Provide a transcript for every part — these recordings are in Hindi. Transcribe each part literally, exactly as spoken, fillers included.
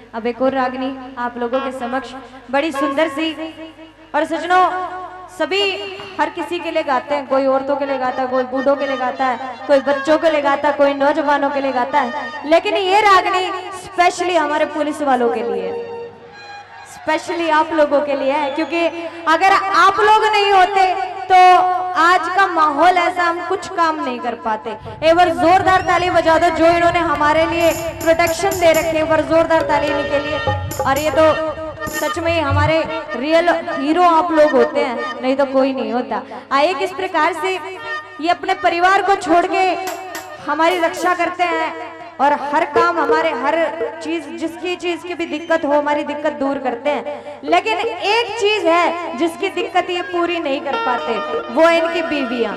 अब एक और रागनी आप लोगों के समक्ष बड़ी सुंदर सी। और सजनों, सभी हर किसी के लिए गाते हैं, कोई औरतों के लिए गाता है, कोई बूढ़ों के लिए गाता है, कोई बच्चों के लिए गाता है, कोई नौजवानों के लिए गाता है, लेकिन ये रागनी स्पेशली हमारे पुलिस वालों के लिए, स्पेशली आप लोगों के लिए है। क्योंकि अगर आप लोग नहीं होते तो आज का माहौल ऐसा, हम कुछ काम नहीं कर पाते। एक बार जोरदार ताली बजा दो जो इन्होंने हमारे लिए प्रोटेक्शन दे रखे, एक बार जोरदार ताली इनके लिए। और ये तो सच में हमारे रियल हीरो आप लोग होते हैं, नहीं तो कोई नहीं होता। आइए किस प्रकार से ये अपने परिवार को छोड़ के हमारी रक्षा करते हैं और हर काम, हमारे हर चीज, जिसकी चीज की भी दिक्कत हो, हमारी दिक्कत दूर करते हैं। लेकिन एक चीज है जिसकी दिक्कत ये पूरी नहीं कर पाते, वो है इनकी बीवियां।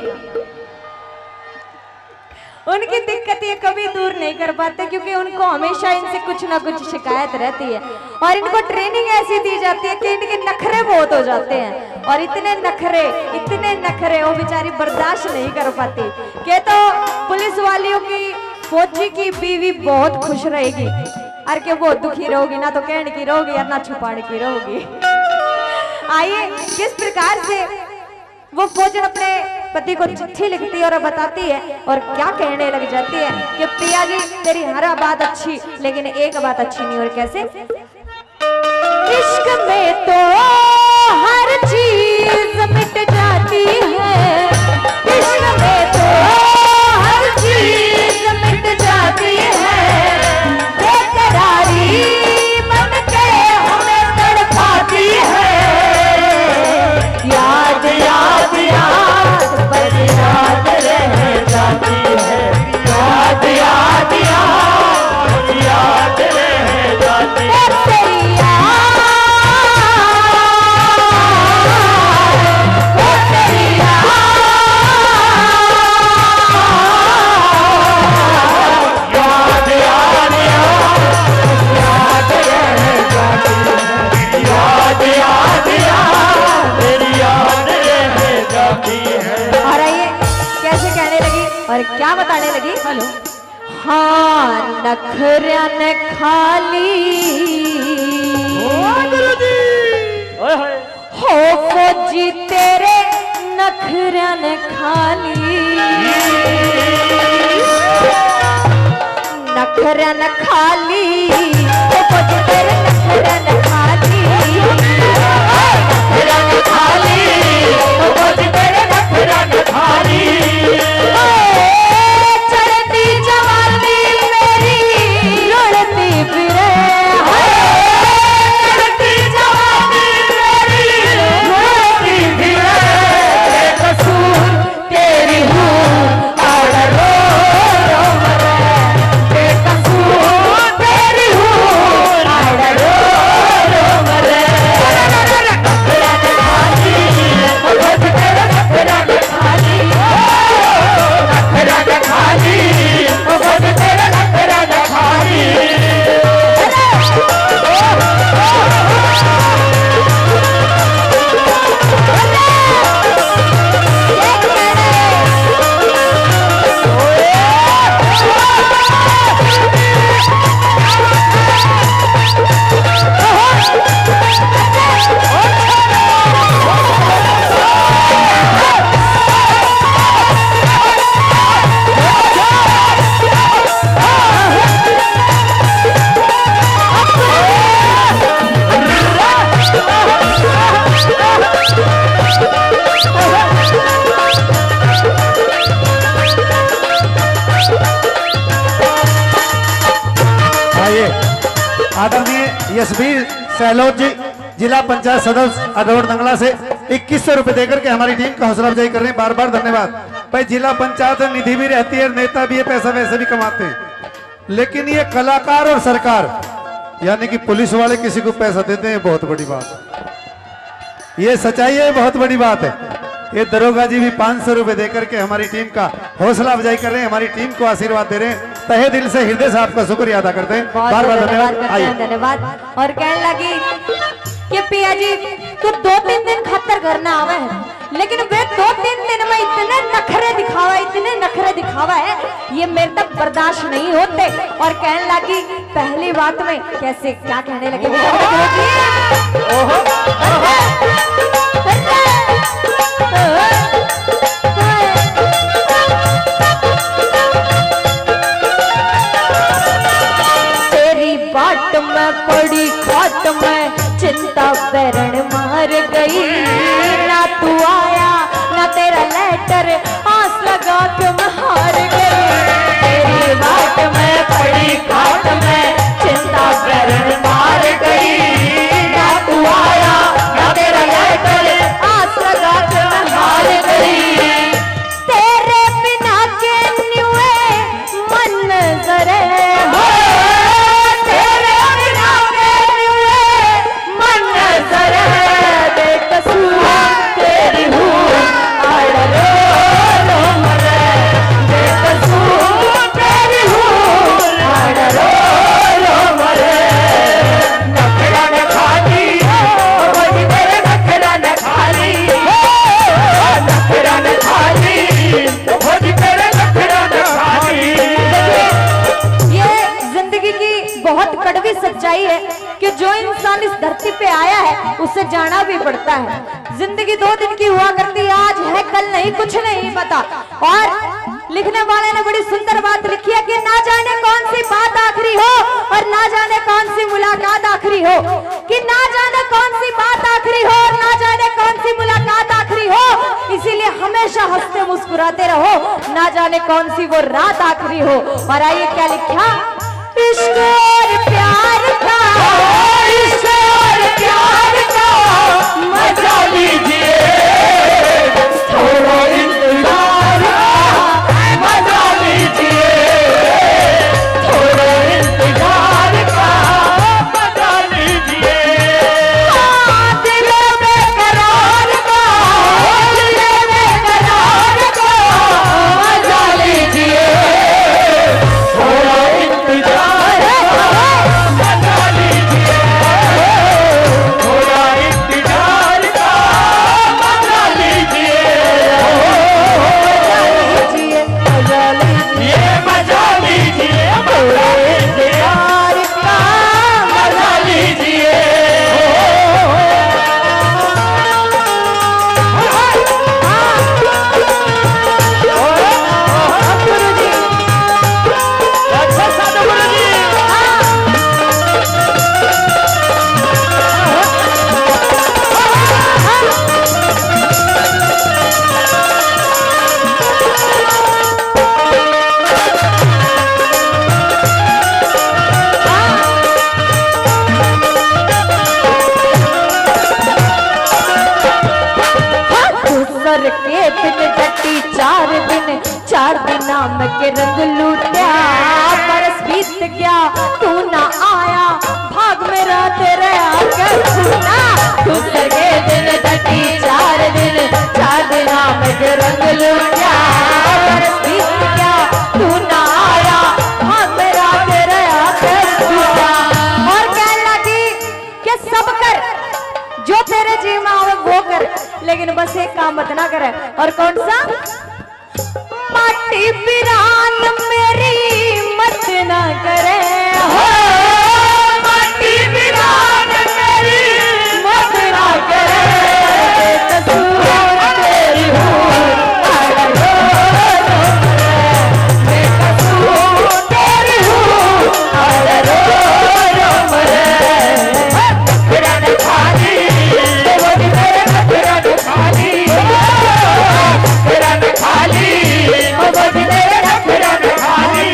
उनकी दिक्कत ये कभी दूर नहीं कर पाते क्योंकि उनको हमेशा इनसे कुछ ना कुछ शिकायत रहती है। और इनको ट्रेनिंग ऐसी दी जाती है कि इनके नखरे बहुत हो जाते हैं। और इतने नखरे, इतने नखरे वो बेचारी बर्दाश्त नहीं कर पाती। कि तो पुलिस वालियों की, फौजी की बीवी बहुत खुश रहेगी, और के बहुत दुखी रहोगी, ना तो कहने की रहोगी और ना छुपाने की रहोगी। आइए किस प्रकार से वो फौजन अपने पति को चिट्ठी लिखती है और बताती है, और क्या कहने लग जाती है कि पिया जी तेरी हर बात अच्छी, लेकिन एक बात अच्छी नहीं। और कैसे? इश्क में तो हर चीज मिट जाती है, इश्क में तो हर चीज मिट जाती है, बेकरारी मन के हमें तड़पाती है। याद याद याद बस याद रह जाती है, याद याद याद याद रह जाती है। तेरी याद, तेरी याद, याद याद याद रह जाती है, याद याद याद तेरी याद रह जाती है। और आइए कैसे कहने लगी और क्या बताने लगी। हेलो, हाँ नखरा ने खाली हो फौजी तेरे नखरा ने खाली, नखरा ने खाली हो फौजी तेरे नखरा ने खाली, नखरा ने खाली हो फौजी तेरे नखरा ने खाली। चढ़ती जवानी मेरी रुड़ती फिरे, चढ़ती जवानी मेरी रुड़ती फिरे, बेकसूर तेरी हूँ और रो रो मरे, बेकसूर तेरी हूँ और रो रो मरे। नखरा ने खाली हो फौजी तेरे नखरा ने खाली, नखरा ने खाली हो फौजी तेरे नखरा ने खाली। आदरणीय यशवीर सहलोत जी, जिला पंचायत सदस्य अधौड़ नंगला से इक्कीस सौ रुपए देकर के हमारी टीम का हौसला अफजाई कर रहे हैं। बार बार धन्यवाद भाई। जिला पंचायत निधि भी रहती है, नेता भी है, पैसा वैसे भी कमाते हैं, लेकिन ये कलाकार और सरकार यानी कि पुलिस वाले किसी को पैसा देते हैं, बहुत बड़ी बात है। ये सच्चाई है, बहुत बड़ी बात है। ये दरोगा जी भी पाँच सौ रुपए देकर के हमारी टीम का हौसला अफजाई कर रहे हैं, हमारी टीम को आशीर्वाद दे रहे हैं। तहे दिल से हृदय से आपका शुक्रिया अदा करते हैं, बार बार धन्यवाद। धन्यवाद। और कहने लगी कि पिया जी तू दो तीन दिन खातर घर ना आवे, लेकिन वे दो तीन दिन में इतने नखरे दिखावा इतने नखरे दिखावा है ये मेरे तक बर्दाश्त नहीं होते। और कहने लगी पहली बात में कैसे क्या कहने लगे तेरी बाट में पड़ी खाट में चिंता बैरण मार गई ना तू आया ना तेरा लेटर आस लगा के मैं हार गई। तेरी बाट में पड़ी खाट में चिंता बैरण मार गई ना तू आया ना तेरा लेटर आस लगा के मैं हार गई। तेरे बिना के न्यूए मन जरे हो तेरे बिना के न्यूए मन जरे बेकसूर तेरी हूँ आड़ रो रो मरे बेकसूर तेरी हूँ आड़ रो रो मरे। नखरा न खाली वही तेरे नखरा न खाली नखरा न खाली वही तेरे नखरा न खाली। ये जिंदगी की बहुत कड़वी सच्चाई है कि जो इंसान इस धरती पे आया है उसे जाना भी पड़ता है। जिंदगी दो दिन की हुआ करती है, आज है कल नहीं, कुछ नहीं पता। और लिखने वाले ने बड़ी सुंदर बात लिखी है कि ना जाने कौन सी बात आखिरी हो और ना जाने कौन सी मुलाकात आखिरी हो, कि ना जाने कौन सी बात आखिरी हो और ना जाने कौन सी मुलाकात आखिरी हो। इसीलिए हमेशा हंसते मुस्कुराते रहो, ना जाने कौन सी वो रात आखिरी हो। और आइए क्या लिखा, इश्क और प्यार का इश्क और प्यार का मजा लीजिए थोड़ा इंतजार का मजा लीजिए थोड़ा इंतजार का मजा लीजिए। दिल में करार का दिल में करार का मजा लीजिए थोड़ा इंतजार मजा लीजिए थोड़ा इंतजार का मजा लीजिए मजा लीजिए मजा लीजिए थोड़ा इंतजार का मजा लीजिए। सर के दिन डटी चार दिन चार दिन नाम के रंग लूटा बरस बीत गया तू ना आया भाग मेरा तेरे आकर छूटा। तू सर के दिन डटी चार दिन चार दिन नाम के रंग लूटा बरस बीत गया तू ना आया भाग मेरा तेरे आकर छूटा। और कहने लगी कि सब कर जो तेरे जी में आवे वो कर, लेकिन बस एक काम मत ना करे। और कौन सा, माटी पिरान मेरी मत ना करे हो माटी पिरान मेरी मत ना करे कसूर तेरी हूँ आड़ रो रो मरे बेकसूर तेरी हूँ आड़ रो रो मरे। नखरा न खाली वही तेरे नखरा न खाली नखरा न खाली वही तेरे नखरा न खाली।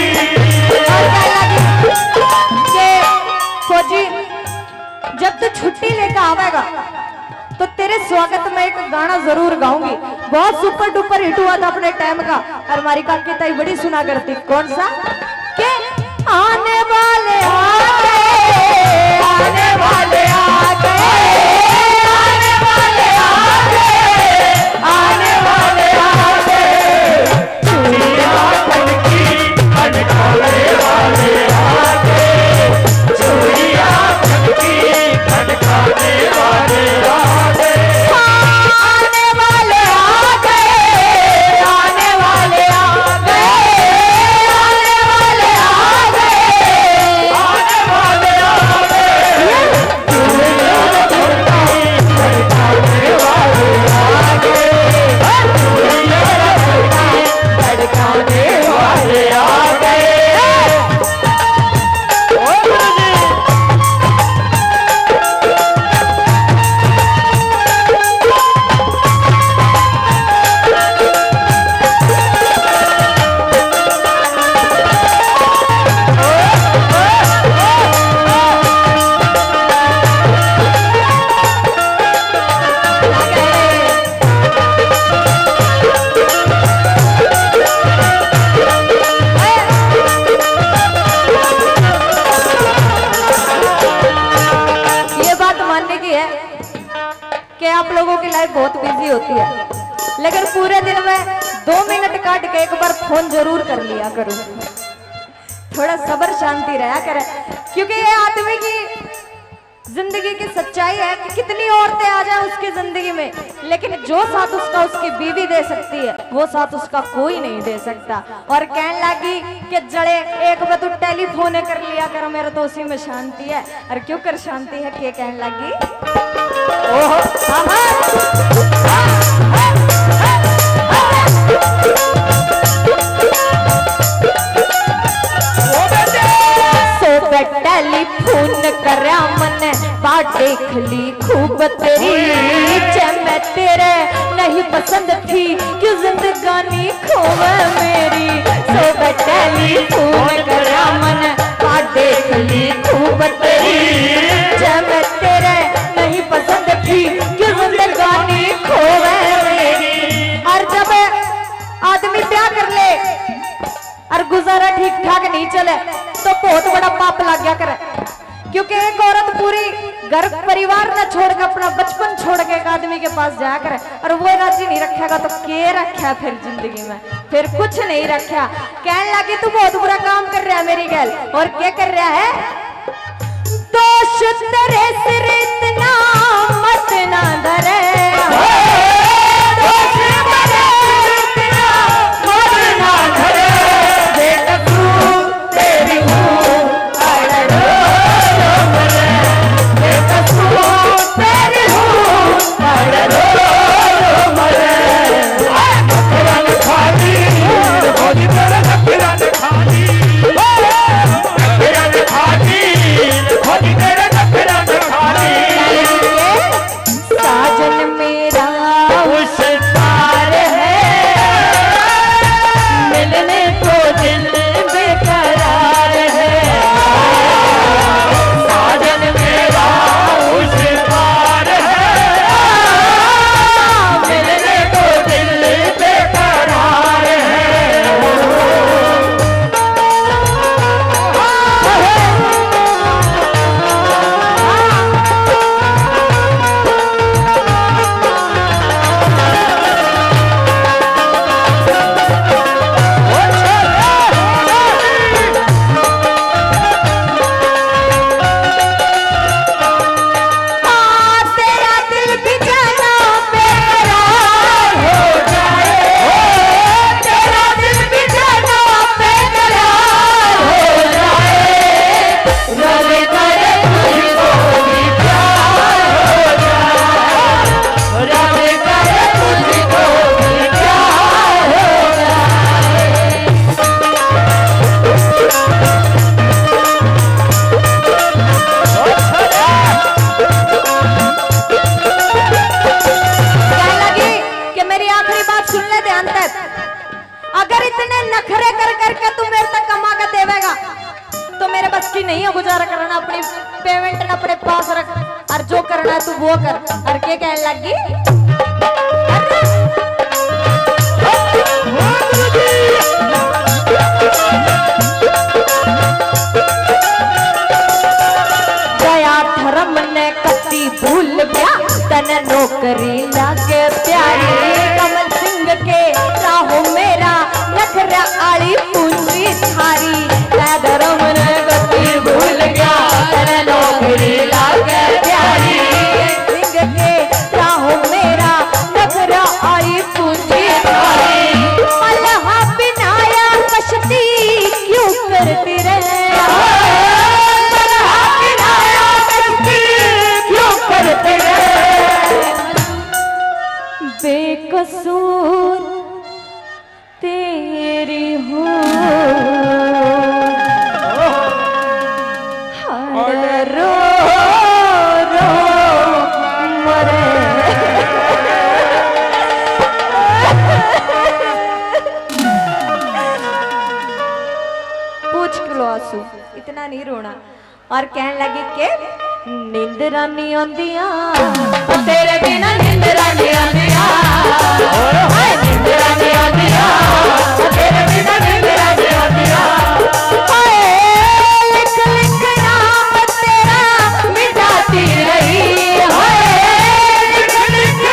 फौजी जब तू छुट्टी लेकर आवेगा तो तेरे स्वागत में एक गाना जरूर गाऊंगी, बहुत सुपर डुपर हिट हुआ था अपने टाइम का और हमारी काकी ताई बड़ी सुना करती। कौन सा, के आने वाले आ गए आने वाले आ गए आने वाले आ गए आने वाले आ गए चूड़ियां खनकी खनकाने वाले आ गए चूड़ियां खनकी खनकाने वाले आ गए आने वाले आप लोगों की लाइफ बहुत बिजी होती है, लेकिन पूरे दिन में दो मिनट काट के एक बार फोन जरूर कर लिया करो, थोड़ा सब्र शांति रहा करे, क्योंकि ये आदमी की जिंदगी की सच्चाई है कि कितनी औरतें आ जाए उसकी जिंदगी में, लेकिन जो साथ उसका उसकी बीवी दे सकती है वो साथ उसका कोई नहीं दे सकता। और कहने लगी कि जड़े एक बार तू टेलीफोन कर लिया कर, मेरे तो उसी में शांति है। और क्यों कर शांति है कि कहने लगी ओहो टेलीफोन करया मन बात देख ली खूब तेरी, मैं तेरे नहीं पसंद थी क्यों जिंदगानी खोवे मेरी। सो टेलीफोन करया मन बात देख ली खूब तेरी, मैं तेरे नहीं पसंद थी क्यों जिंदगानी खोवे मेरी। और जब आदमी प्यार कर ले और गुजारा ठीक ठाक नहीं चले तो बहुत बड़ा पाप लग गया करे, क्योंकि एक औरत पूरी घर परिवार न छोड़ के अपना बचपन छोड़ के एक आदमी के पास जाया करे और वो राजी नहीं रखेगा तो के रखा फिर जिंदगी में, फिर कुछ नहीं रखा। कहने लगी तू बहुत बुरा काम कर रहा है मेरी गैल, और क्या कर रहा है, दोष तेरे सिर इतना मत ना धरे, नहीं है गुजारा करना, अपनी पेमेंट अपने पास रख और जो करना है तू वो कर। और क्या कहने लगी, गया धर्म ने कति भूल गया तन नौकरी लागे प्यारी, कमल सिंह के राहो मेरा नखरा आली पूंजी थारी, धर्म ने कति भूल गया तन नौकरी लागे प्यारी, सिंह के राहो मेरा नखरा आली पूंजी थारी, मल्हा बिनाया कश्ती क्यों करती रहे, मल्हा बिनाया कश्ती क्यों करती रहे, बेकसूर तेरी हो हर रो रो मरे। पूछ किलो आंसू, इतना नहीं रोना। और कहने लगी के नींद रानी आंदिया तेरे बिना, नींद रानी आंदिया नींद रानी आंदिया तेरे बिना, नींद रानी आंदिया, लिख लिख नाम तेरा मिटाती रही, लिख लिख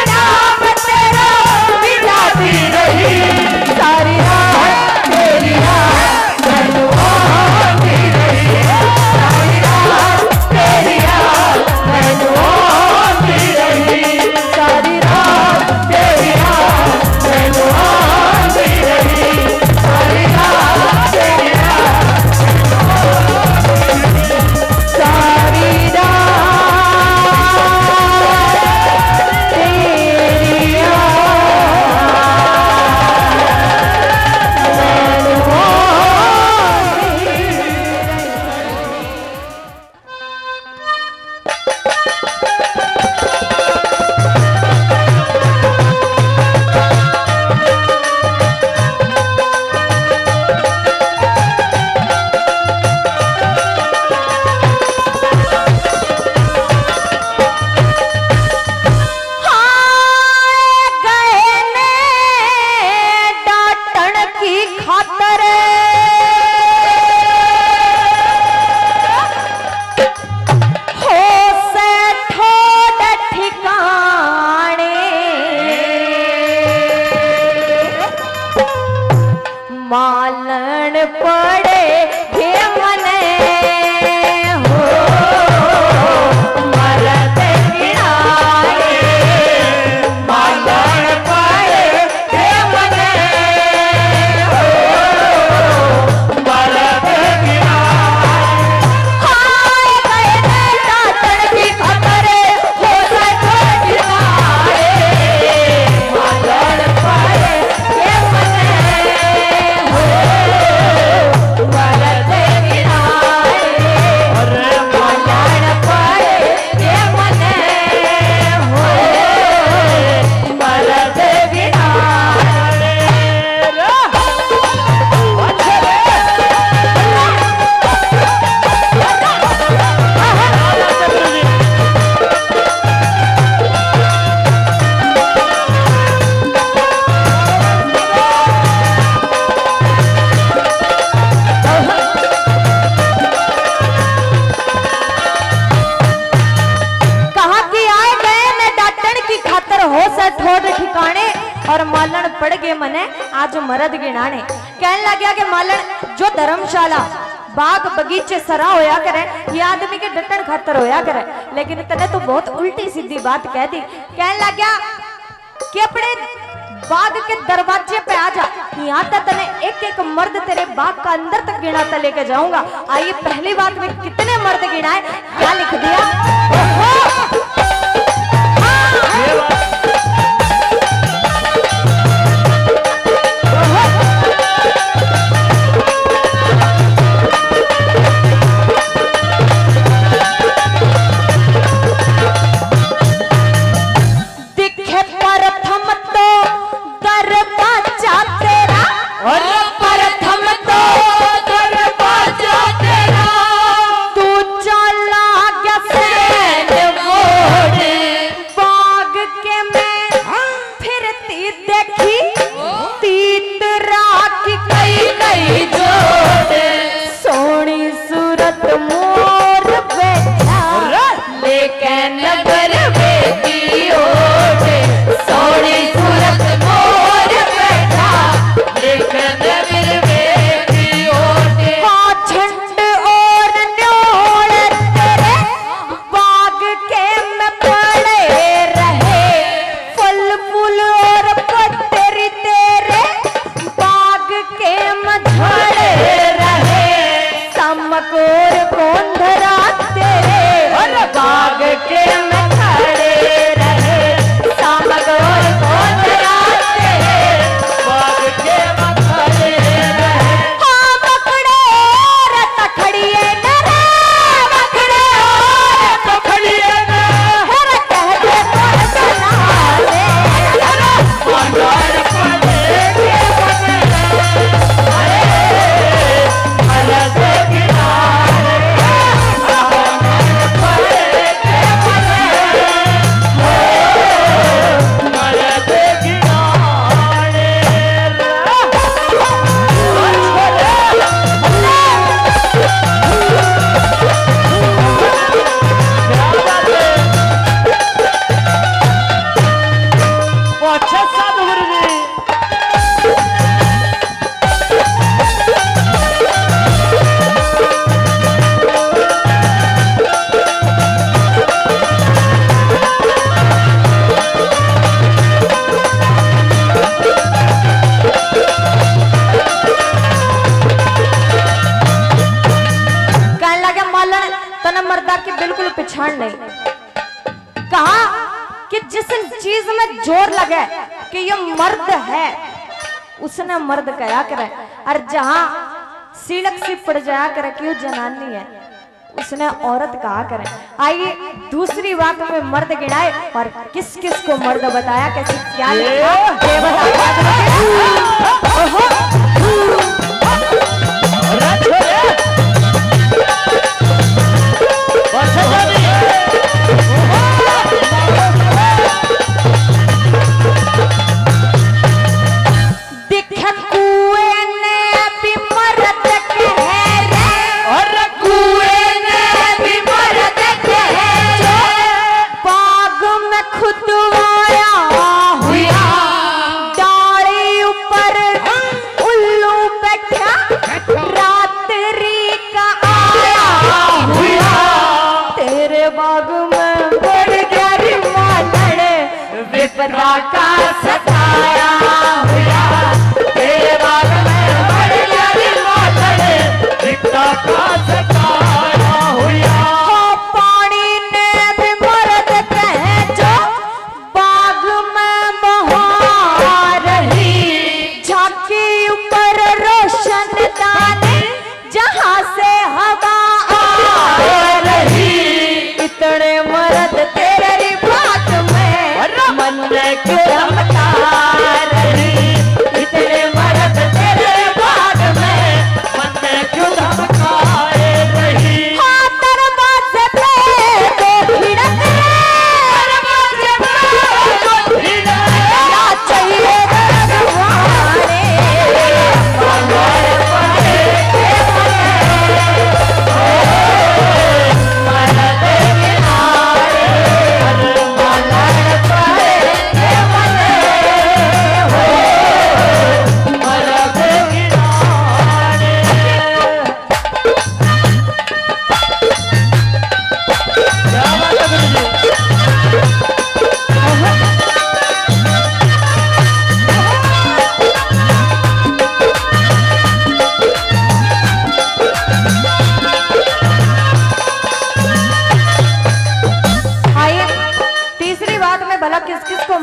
काने और मालन पड़ गए मने आज मरद गिनाने। कहने लग गया कि मालन जो धर्मशाला बाग बगीचे सरा होया करे ये आदमी के डटन खातर होया करे, लेकिन तने तो बहुत उल्टी सीधी बात कह दी। कहने लग गया कि अपने बाग के दरवाजे पे आ जा, यहाँ तक तने एक एक मर्द तेरे बाग का अंदर तक गिना तक लेके जाऊंगा। आइए पहली बात में कितने मर्द गिनाए, क्या लिख दिया। कि ये मर्द है उसने मर्द कया करे, और जहां सिलक सी पड़ जाया करे कि वो जनानी है उसने औरत कहा करे। आइए दूसरी बात में मर्द गिनाए और किस किस को मर्द बताया, कैसे क्या लिखा ये का सताया हुआ तेरे बाग में बढ़ गया का सताया हुआ। पानी ने भी मर्द कहे जो बाग में बहा रही, झांकी ऊपर रोशन दाने जहां से हवा आ रही। इतने मर्द तेरे बात में मन में क्यों रमता रही, इतने मर्द तेरे बाग में मन में क्यों रमता रही। हाँ दरवाजे पे तो भिड़क दरवाजे पे तो भिड़क क्या चाहिए दरवाजे मगर पड़े मर्द किनारे मगर पड़े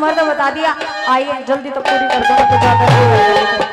मर्द बता दिया। आइए जल्दी तो पूरी कर दो तो जाकर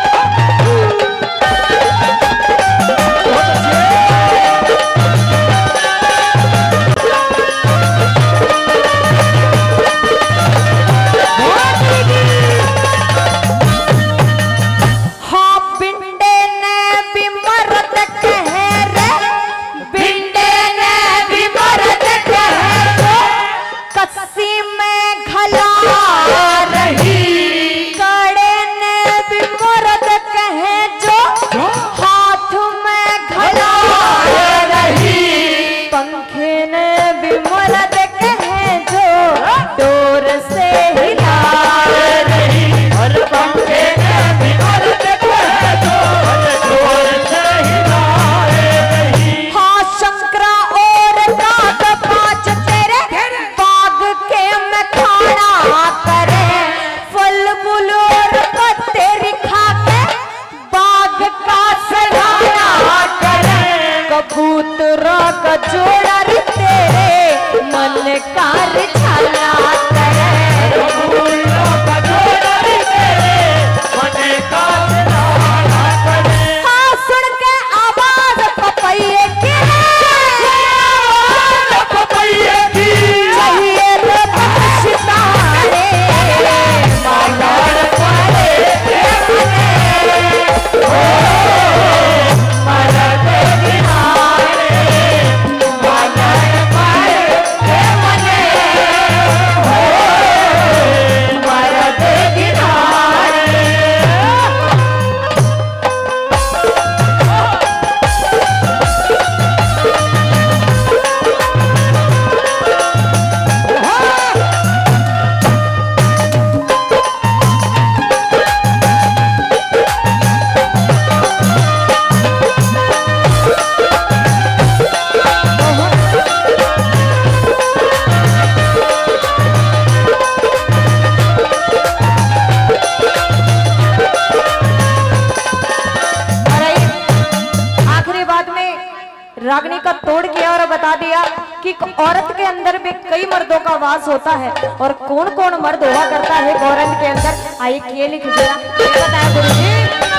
रागनी का तोड़ किया और बता दिया कि औरत के अंदर भी कई मर्दों का वास होता है और कौन कौन मर्द हुआ करता है औरत के अंदर। आइए ये लिख दिया बताया गुरु जी।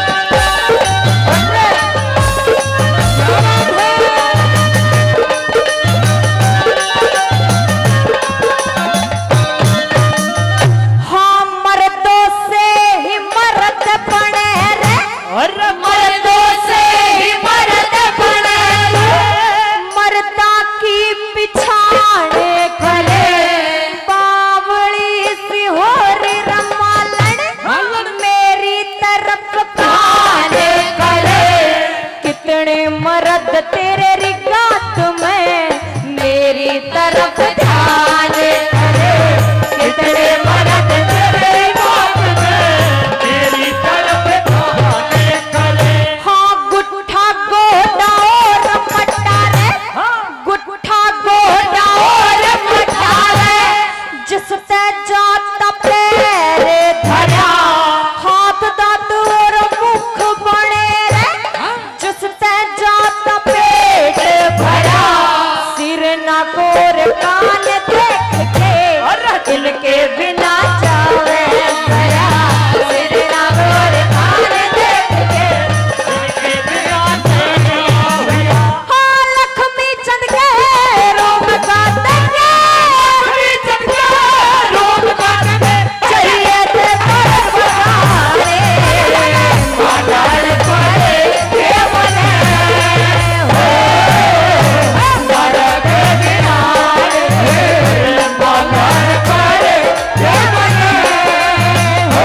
हाँ मर्दों से ही मर्द बने रे और मर्दों से ही मर्द बने मर्दा की पिछाड़े खले बावड़ी सी हो री रमालन मेरी तरफ काने खले कितने मर्द तेरे रिगात में मेरी तरफ ध्यान करे कितने मर्द तेरे रिगात में मेरी तरफ ध्यान करे। हाँ गुट्ठा गोदा और मटारे गुट्ठा गोदा और मटारे जिससे जाता पैरे धरा हाथ दांत और मुख बने रे जिससे जाता पेट भरा सिर ना कोर कान देख के इनके बिना जावे भरा सिर ना कोर कान देख के इनके बिना जावे। हाँ लक्ष्मी चंद के रोम गाते लक्ष्मी चंद के रोम गाते चाहिए थे पर बगाने मालाड़ पड़े के बने हो मर्द किनारे मालाड़ पड़े के बने हो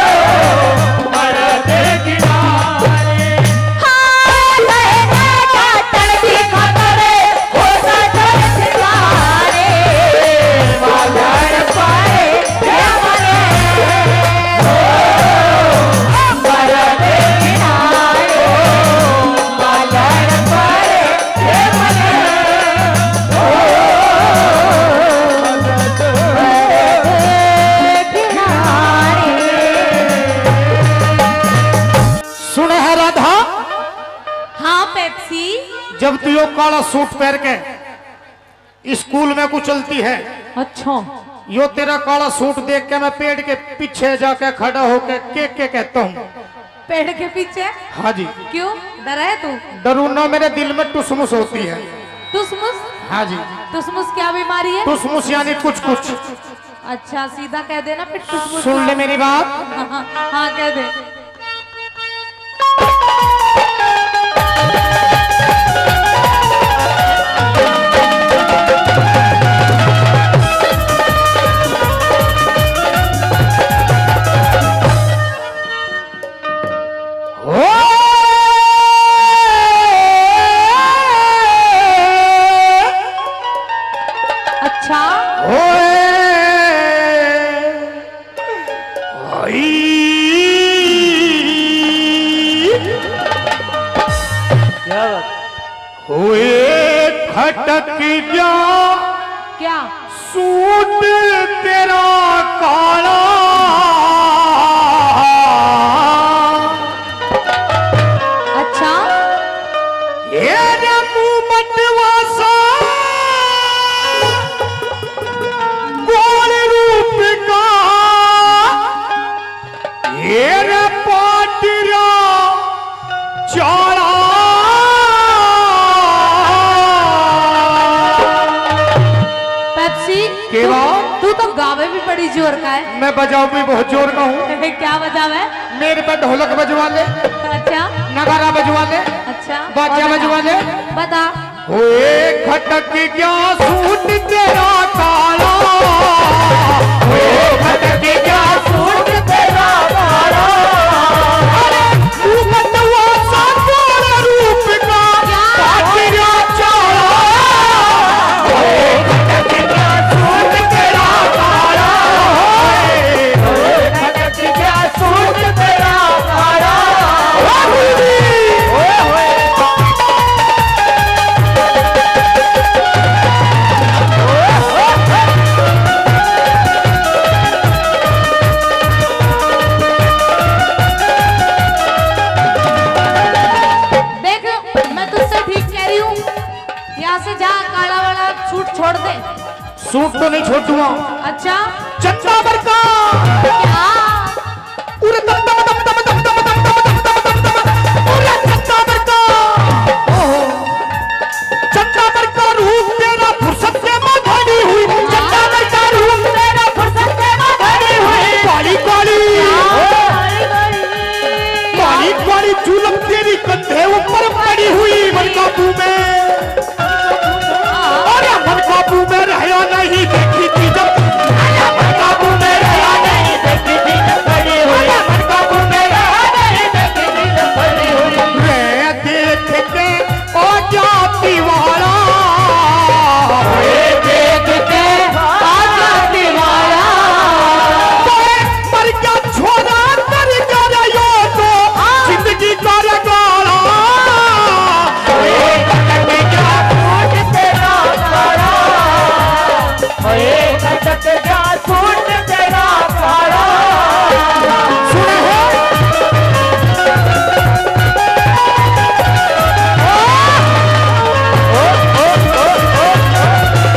मर्द किनारे। हाँ गए काटन की खतरे हो सजन सितारे मालाड़ पड़े के बने हो मर्द किनारे मालाड़ पड़े के बने हो सुन है राधा, हाँ पेप्सी जब तू यो काला सूट पहन के स्कूल में कुछ चलती है अच्छा यो तेरा काला सूट देख के मैं पेड़ के पीछे जाके खड़ा होके के के कहता हूँ। पेड़ के पीछे? हाँ जी। क्यों डरा है तू? डरू ना, मेरे दिल में टुसमुस होती है। टुसमुस? हाँ जी। टुसमुस क्या बीमारी है? टुसमुस यानी कुछ कुछ। अच्छा सीधा कह देना फिर टुसमुस। सुन ले मेरी बात। हाँ, हाँ कह दे। खटक जा क्या सूट तेरा काला, अच्छा ये मुंह मटवा सा गोल रूप का, ये पाटिया चाला। तू तो गावे भी बड़ी जोर का है। मैं बजाऊ भी बहुत जोर का हूँ। क्या बजावे? मेरे पे ढोलक बजवा ले। अच्छा। नगारा बजवा ले। अच्छा। बाजा बजवा ले। बता। ओए खटक क्या सूट तेरा काला, ओए खटक क्या सूट तेरा काला, अरे तू मटवा सा गोल रूप का पाटिया चाला, ओए खटक क्या सूट तेरा काला, ओए खटक क्या सूट तेरा काला। छोड़ दे। सूट तो नहीं छोड़ दूंगा। अच्छा चंदा बरका क्या? उरे दम दम दम दम दम दम दम दम दम दम उरे चंदा बरका, ओहो चंदा बरका रूप तेरा फुर्सत से मधड़ी हुई, चंदा बरका रूप तेरा फुर्सत से मधड़ी हुई, काली काली काली काली जुल्म तेरी कंधे ऊपर पड़ी हुई, मनकाबू में काबू में रहया नहीं देखी थी जब, काबू में रहया नहीं देखी थी जब बड़ी हुई, काबू में रहया नहीं देखी थी जब बड़ी हुई, रे देख के ओ जाती वाला, रे देख के ओ जाती वाला, पर क्या छोड़ा कर जा यो तो जिंदगी का रगाड़ा, रे कटक क्या सूट तेरा काला, ओए कटक क्या सूट तेरा काला। सुना है? ओ, ओ, ओ, ओ, ओ।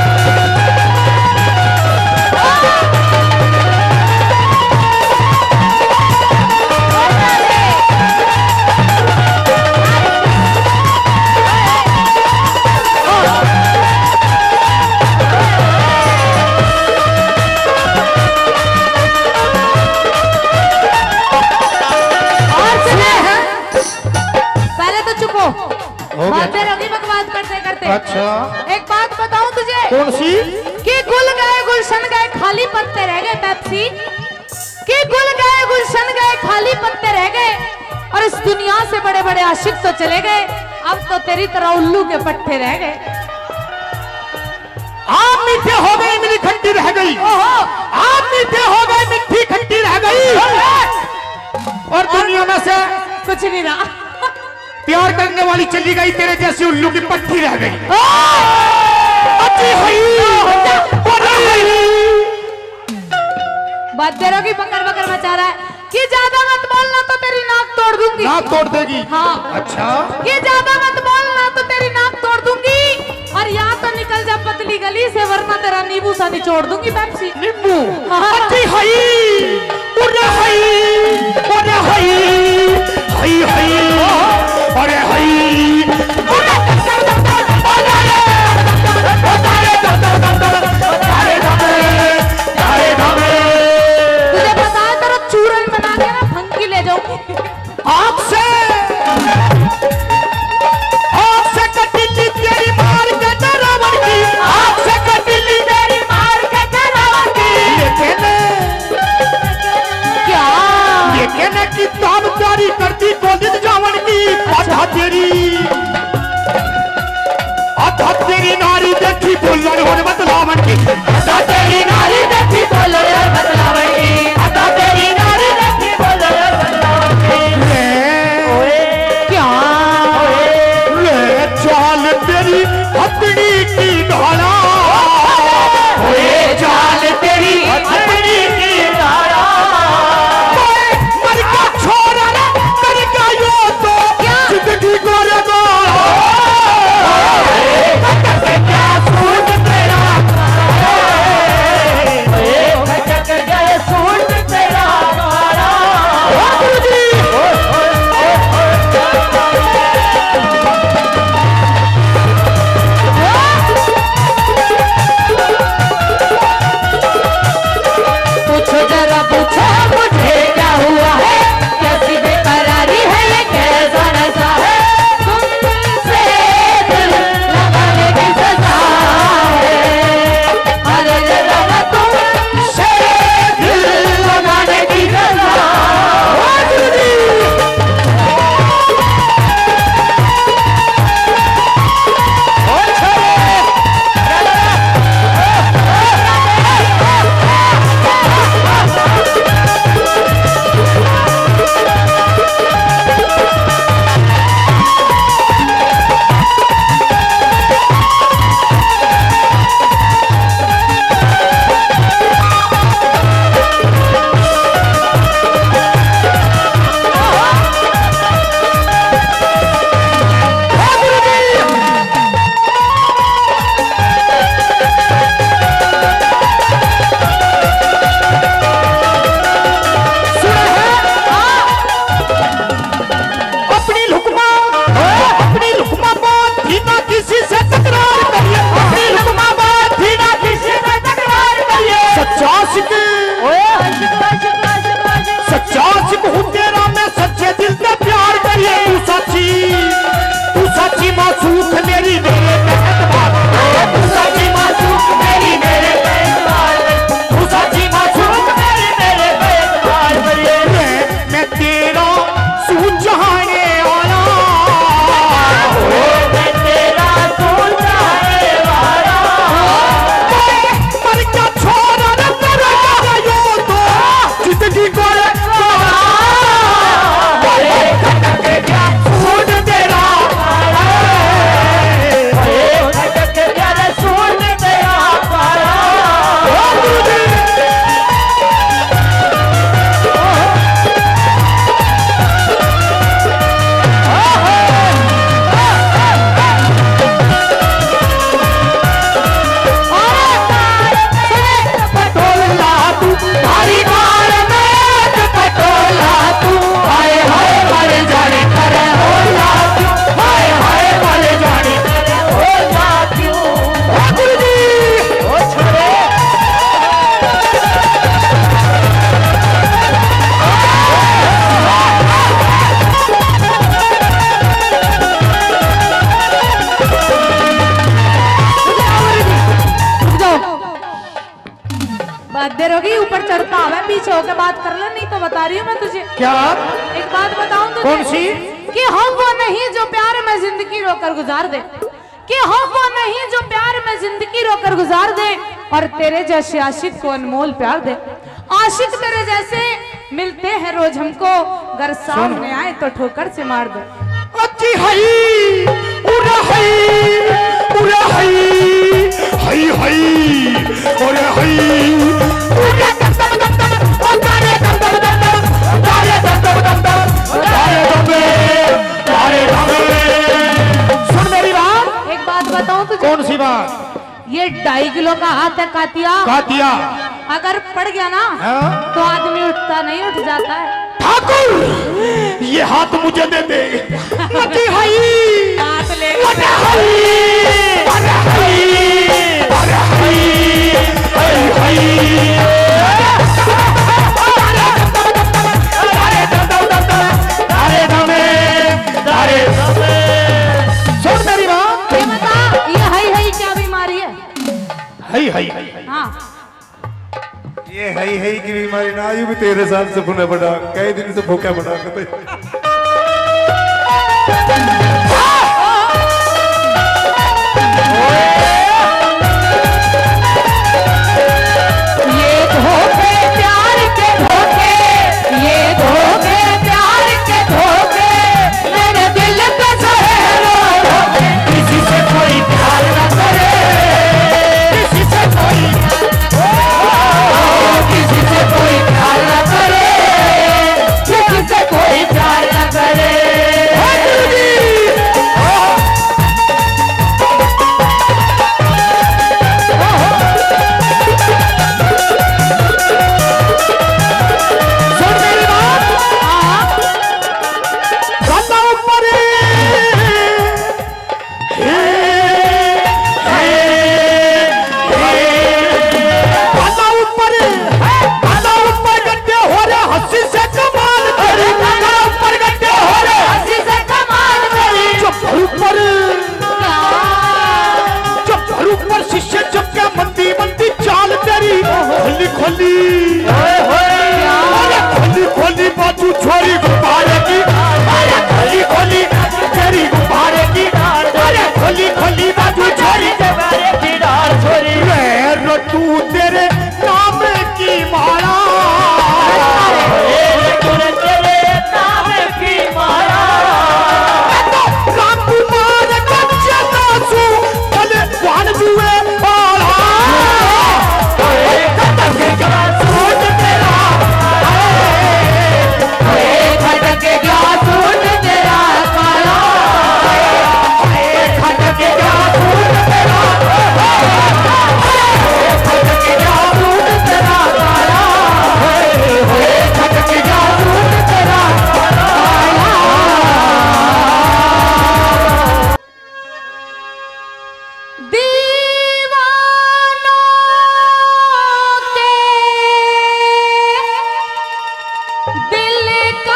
बातें रही बकवास करते करते। अच्छा एक बात बताऊं तुझे। कौन सी? कि गुल गए गुलशन गए खाली पत्ते रह गए पेप्सी, कि गुल गए गुलशन गए खाली पत्ते रह गए, और इस दुनिया से बड़े बड़े आशिक तो चले गए, अब तो तेरी तरह उल्लू के पट्टे रह गए। आप मीठे हो गए मेरी खट्टी रह गई, आप मीठे हो गए मिट्टी खट्टी रह गई, और दुनिया में से कुछ नहीं रहा। प्यार करने वाली चली गई, तेरे जैसी उल्लू की पट्टी रह गई। बातेरों की बकर बकर मचा रहा है कि ज्यादा मत बोलना तो तेरी नाक तोड़ दूंगी। नाक तोड़ देगी? हाँ। अच्छा। कि ज्यादा मत बोलना तो तेरी नाक तोड़ दूंगी, और यहाँ तो निकल जा। पतली गली से, वरना तेरा नींबू सा निचोड़ दूंगी पेप्सी। नींबू हाँ। अति हई उरे हई उरे हई हई हई अरे हई उरे तुझे पता है तेरा चूरन बना के ना फंकी ले जाऊंगी। आँख से आँख से कटिली तेरी मार के डरावन की, आँख से कटिली तेरी मार के डरावन की। लेकिन क्या लेकिन किताब जारी करती कॉलेज जावन की, आधा तेरी आधा तेरी नारी देखी बोलन होने बदलावन की, आधा तेरी नारी देखी बोलन होने बदलावन की, आधा तेरी नारी देखी बोलन होने बदलावन की। क्या ले चाल तेरी हथड़ी की ढाला, ले चाल तेरी हथड़ी की ढाला। मर का छोरा रे कर का यो तो जिंदगी गोरेगा। क्या सूट तेरा, खटक गए सूट तेरा काला। पूछो जरा पूछो मुझे क्या हुआ है, कैसी बेकरारी है ये, कैसा नशा है, तुमसे दिल लगाने की सजा है। अरे जरा तुमसे दिल लगाने की सजा। अपनी लुकमा अपनी लुकमा बात भी ना किसी से तकरार करिए, अपनी लुकमा बात भी ना किसी से तकरार करिए। सच्चा सिख सच्चा सिख हूँ तेरा मैं, सच्चे दिल से प्यार करिए। तू सच्ची तू सच्ची मासूक मेरी मेरे एतबार, तू सच्ची मासूक मेरी मेरे एतबार, तू सच्ची मासूक मेरी मेरे एतबार करिए। मैं तेरा सूझ जाने वाला, मैं तेरा सूझ जाने वाला। मर का छोरा न करेगा यो तो जिंदगी को सूझ तेरा सूझ तेरा पारा। पटोला तू भारी मार में पटोला तू, हाय हाय मर जाने करे होला क्यों, हाय हाय मर जाने करे होला क्यों। ओ गुरुजी ओ छोरे बात देर होगी, ऊपर चढ़ता है, पीछे होकर बात कर ले, नहीं तो बता रही हूँ मैं तुझे। क्या एक बात बताऊं तुझे, कौन सी? कि हम वो नहीं जो प्यार में जिंदगी रोकर गुजार दे, कि हम वो नहीं जो प्यार में जिंदगी रोकर गुजार दे, और तेरे जैसे आशिक को अनमोल प्यार दे। आशिक तेरे जैसे मिलते हैं रोज हमको, घर सामने आए तो ठोकर से मार दे। अच्छी हई उरा हई उरा हई हई हई उरा हई उरा दम दम दम दम ओ तारे दम दम दम दम तारे दम दम दम दम तारे दम तारे दम। सुन मेरी बात, एक बात बताऊं तुझे, कौन सी बात? ये अंग्रेजों का हाथ है कातिया। कातिया अगर पड़ गया ना हाँ? तो आदमी उठता नहीं, उठ जाता है। ठाकुर ये हाथ मुझे दे दे। लटी हाई हाथ ले लटी हाई अरे हाई अरे हाई हाई हाई अरे अरे दमे अरे दमे। सुन मेरी बात, ये बता ये हई हई क्या बीमारी है? हाई हाई हाई हाँ ये है ही है की बीमारी ना आयु भी तेरे साथ से पुनः बढ़ा, कई दिन से भूखा बढ़ा के ये धोखे प्यार के धोखे, ये धोखे प्यार के धोखे, मेरे दिल पे ज़हर धोखे। किसी से कोई प्यार न करे, किसी से कोई किसी से कोई प्यार न करे, किसी से कोई प्यार न करे। सुन मेरी बात, गंदा ऊपर गंदा ऊपर गंदा ऊपर गड्ढे हो रहे हंसी से कमाल करी, गंदा ऊपर गड्ढे हो रहे हंसी से कमाल करी। चुप ऊपर चुप ऊपर शिष्य चुप क्या मंदी मंदी चाल तेरी खोली खोली अरे खोली खोली बाजू छोरी गुब्बारे की, अरे खोली खोली तेरी गुब्बारे की, अरे खोली खोली बाजू छोरी गुब्बारे की डाल छोरी। रे तू तेरे नाम की माला, तेरे नाम की माला राम कुमार कच्चे दासू भले वाण जुए बाला। खटकेगा सूट तेरा, खटकेगा सूट तेरा काला, खटकेगा सूट तेरा, खटकेगा सूट तेरा काला, खटकेगा सूट तेरा काला। दीवानों के दिल का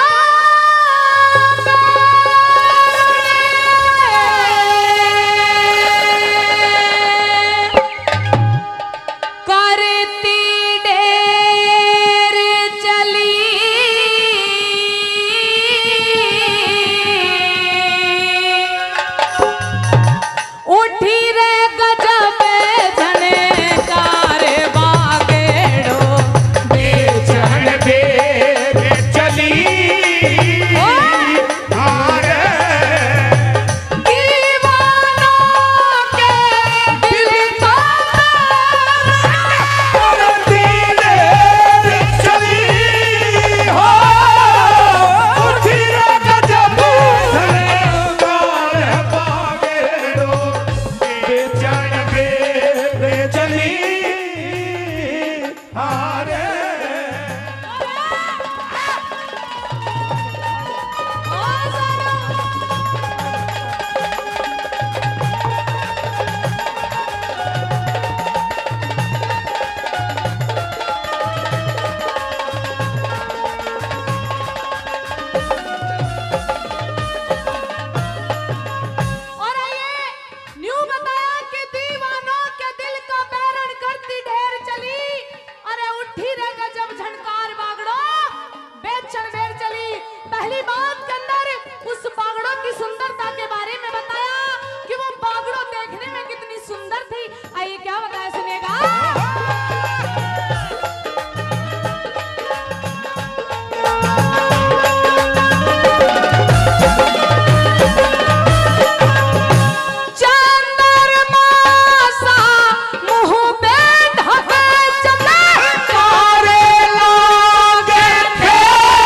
करती ढेर चली, उठी रे गजब झनकार बागेड़ो बेचैन बेर चली हारे दीवानों के दिल का बेर चली हो उठी रे गजब झनकार बागेड़ो, बेचैन बेर चली हारे। और ये न्यू बताया कि दीवानों के दिल का बैरण करती ढेर चली, अरे उठी रे गजब झनकार बागड़ो बेचैन बेर चली। पहली बात के अंदर उस बागड़ों की सुंदरता के बारे में बताया कि वो बागड़ो देखने में कितनी सुंदर थी। आइए क्या बताया सुनिएगा। चंद्रमा सा मुंह पे ढके चमत्कारे लागे थे,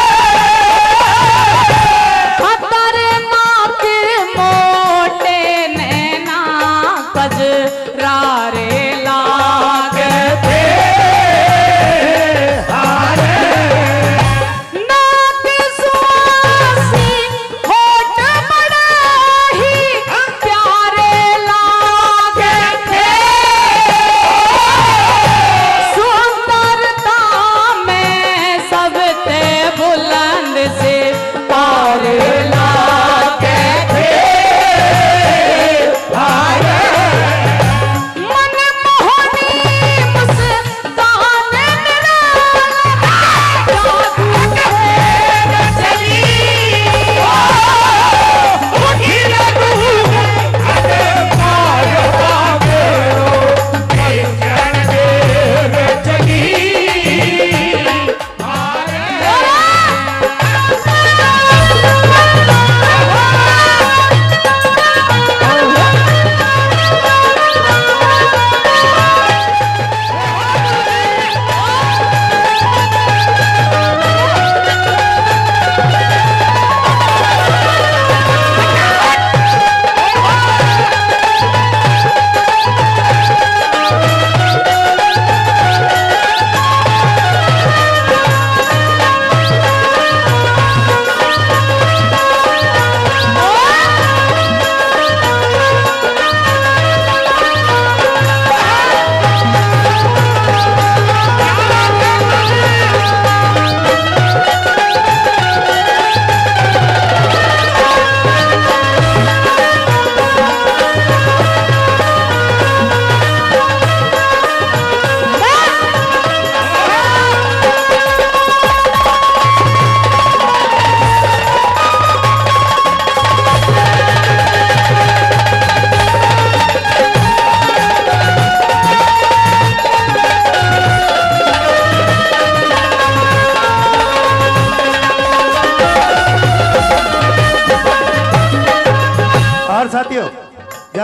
खतरनाक मोटे नैना कजरारे लागे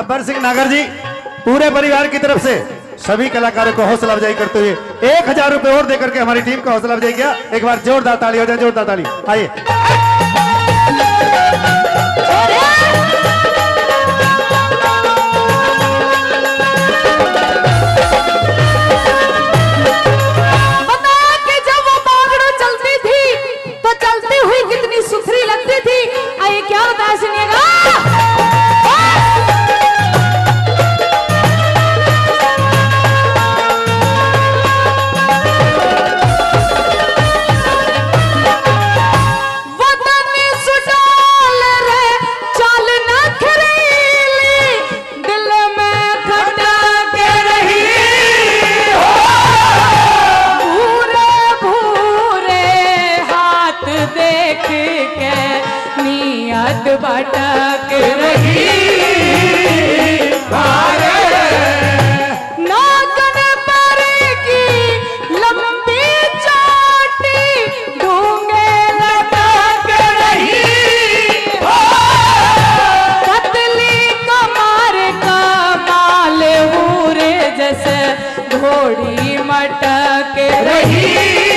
गब्बर सिंह नागर जी पूरे परिवार की तरफ से सभी कलाकारों को हौसला अफजाई करते हुए एक हजार रुपए और देकर के हमारी टीम को हौसला अफजाई किया। एक बार जोरदार ताली हो जाए, जोरदार ताली। आइए भटक रही नागन पर की लंबी चोटी ढूंगे लटक रही पतली कमर कमाल हूरे जैसे घोड़ी मटक रही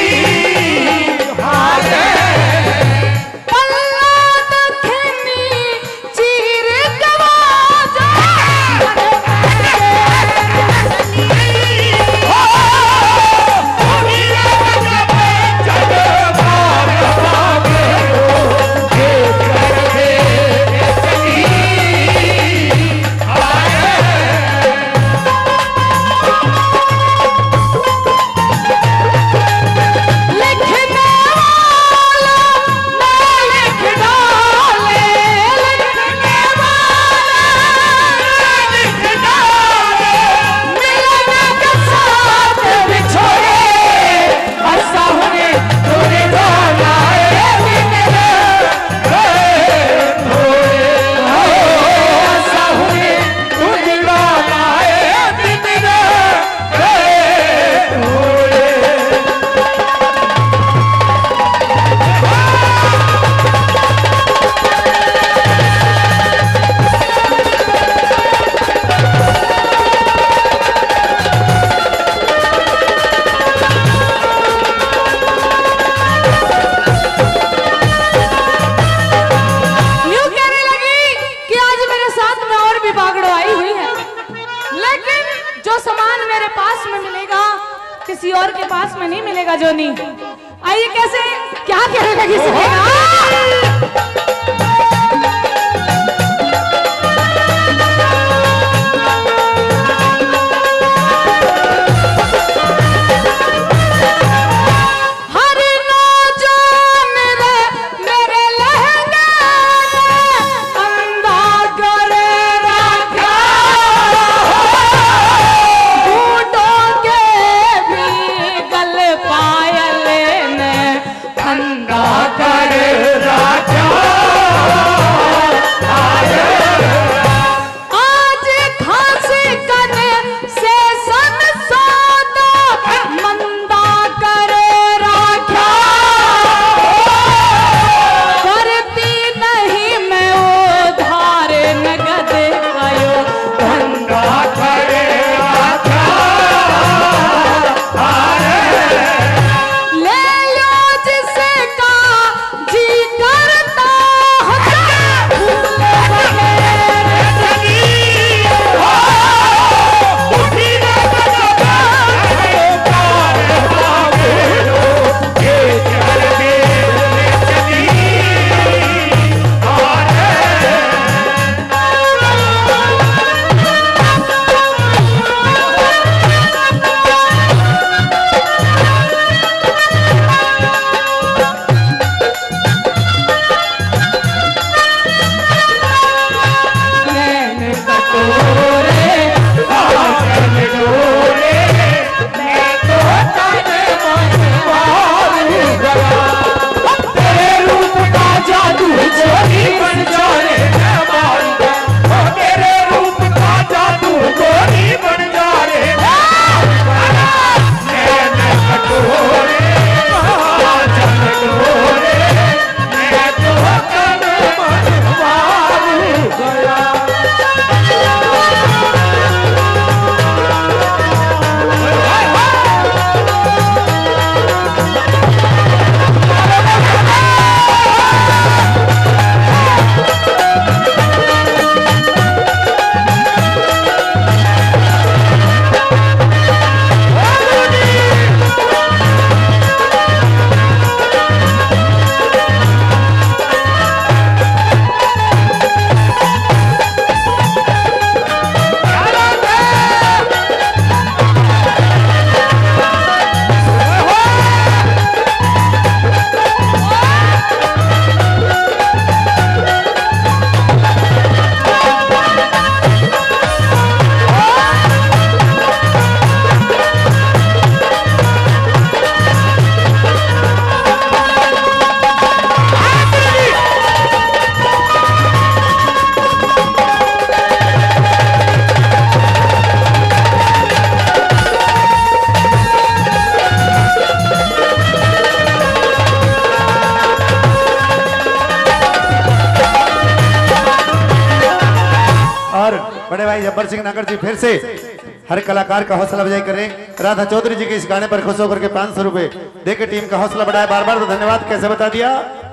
किसी और के पास में नहीं मिलेगा जोनी। आइए कैसे क्या कहने लगी सुनेगा। कर राजा भाई जब्बर सिंह नगर जी फिर से हर कलाकार का हौसला अफजाई करें। राधा चौधरी जी के इस गाने पर खुश होकर के पाँच सौ रुपए देकर टीम का हौसला बढ़ाया। बार बार तो धन्यवाद। कैसे बता दिया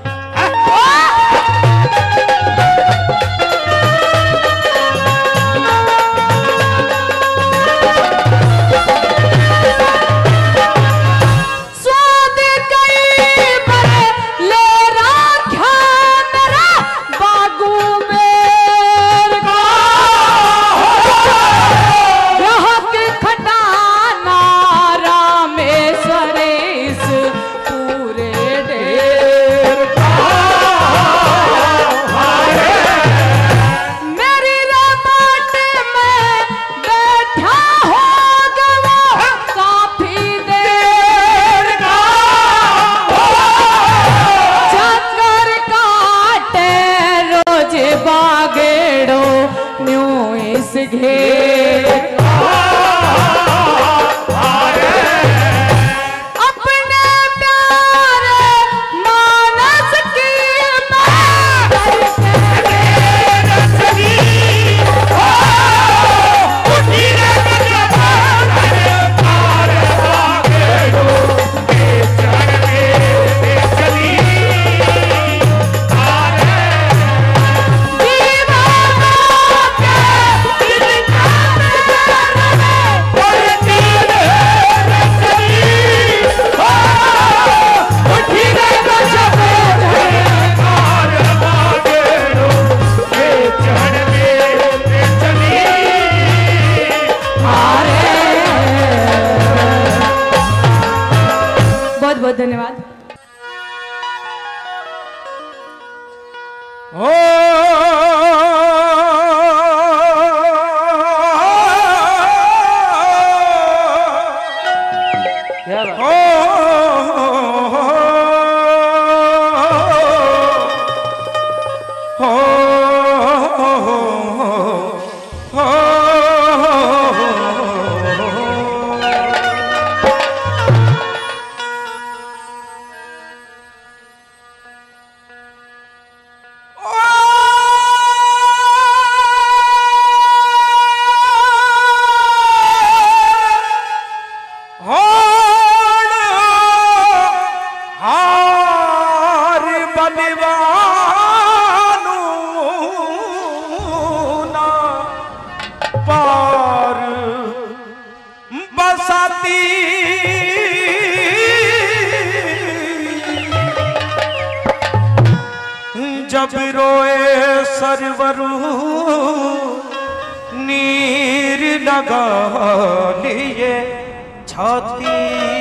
धन्यवाद। ओ क्या बात? जब रोए सरवरू नीर लगा लिए छाती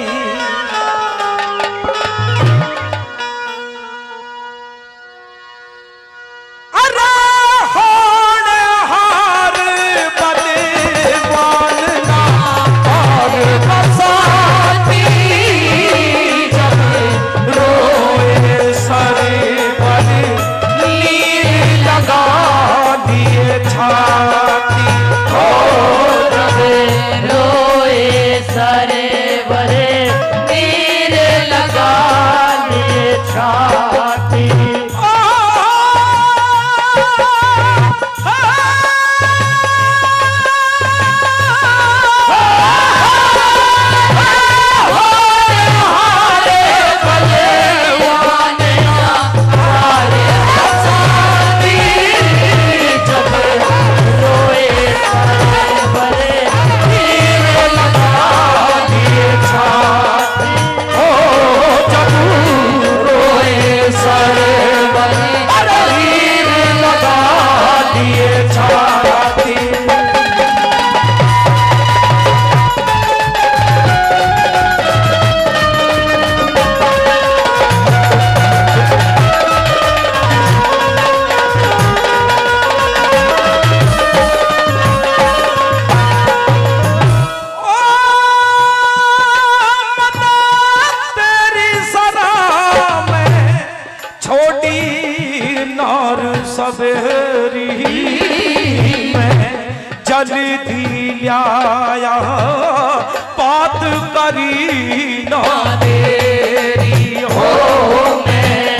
सवेरी में जल्दी आया बात करी ना देरी हो मैं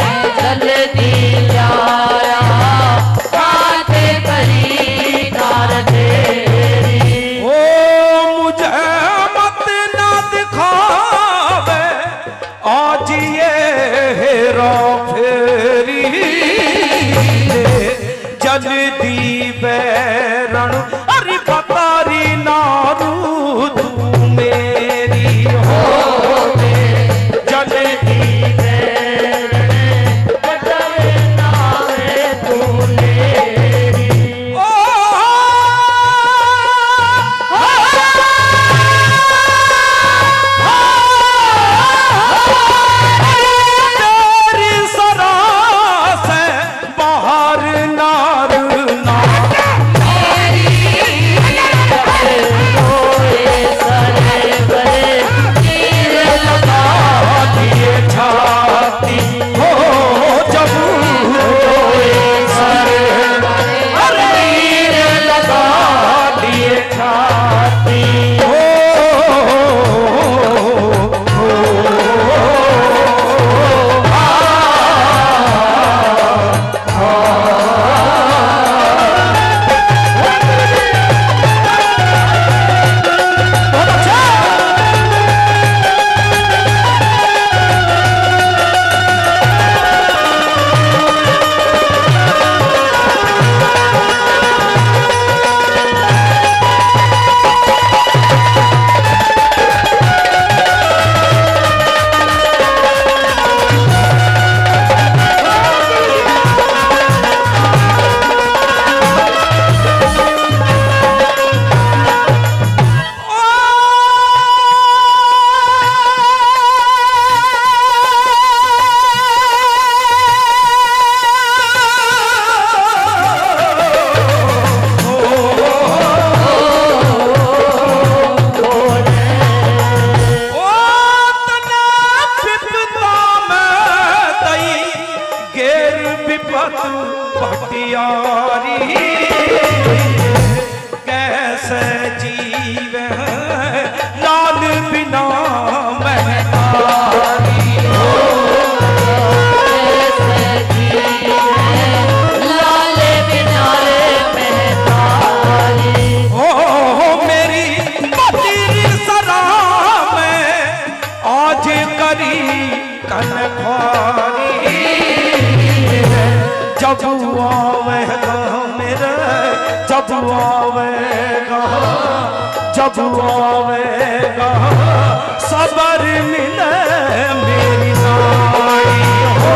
जल्दी आया बात करी ना देरी तन ख्वारी जब आवेगा मेरे जब आवेगा जब आवेगा सबर मिले मेरी नारी हो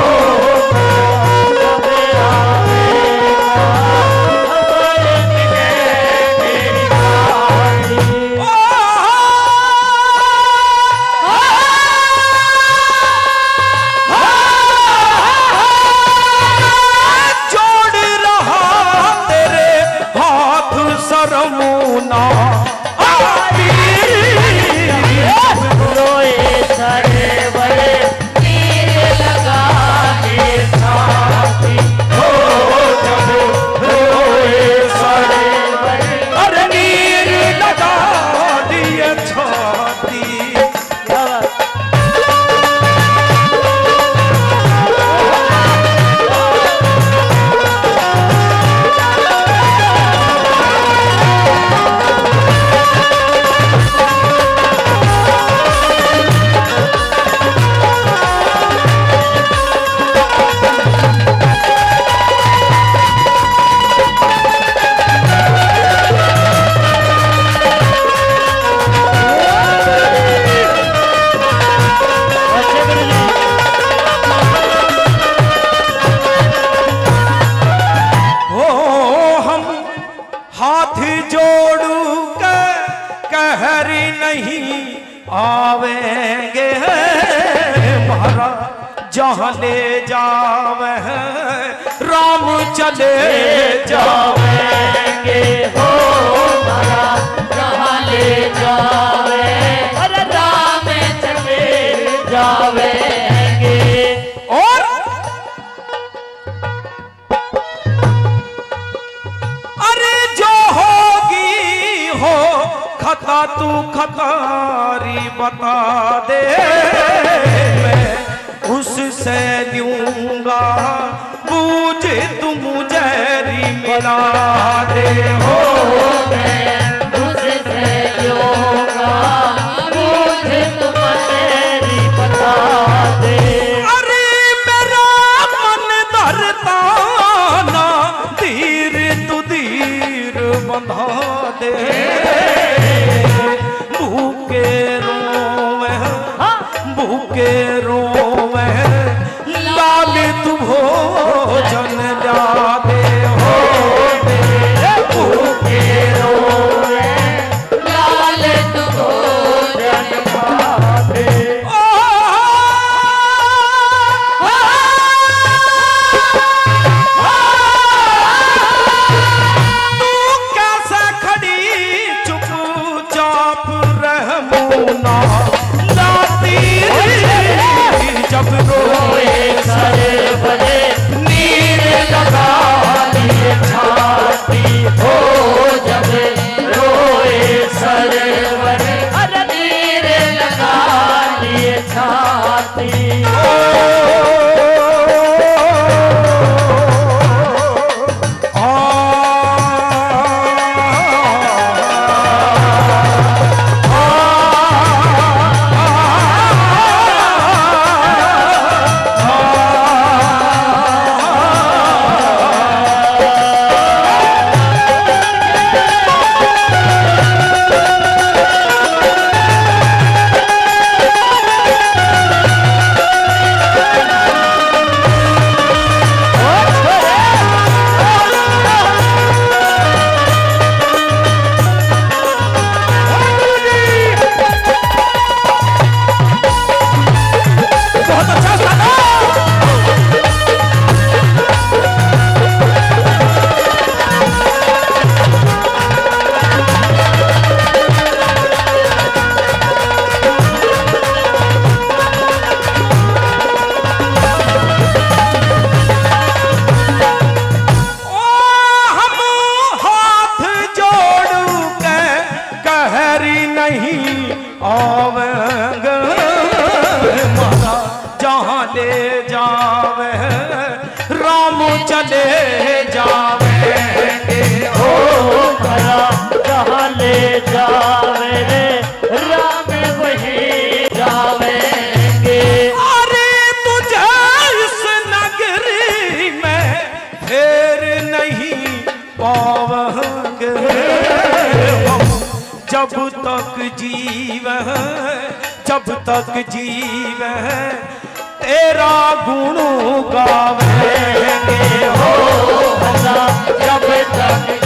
आवेंगे महाराज जहाँ ले जावे राम चले जावेंगे हो महाराज जहाँ ले जावे अरे राम चले जावेंगे। और अरे जो होगी हो खता तू खतारी बता दे मैं उससे लूंगा बूझ तू मुझे मिला दे हो मैं उससे लूंगा बूझ तू मुझे बता दे। अरे मेरा मन धरता ना धीर तू धीर बंधा दे भूखे रोवे भूखे रोवे लाल तू भोजन ला दे हो भूखे रोवे लाल तू भोजन ला दे। तू कैसे खड़ी चुपचाप रहमूना जब रोए सरे बजे नीर जब तक जीव है, जब तक जीव है तेरा गुण गावेंगे हो भला, जब तक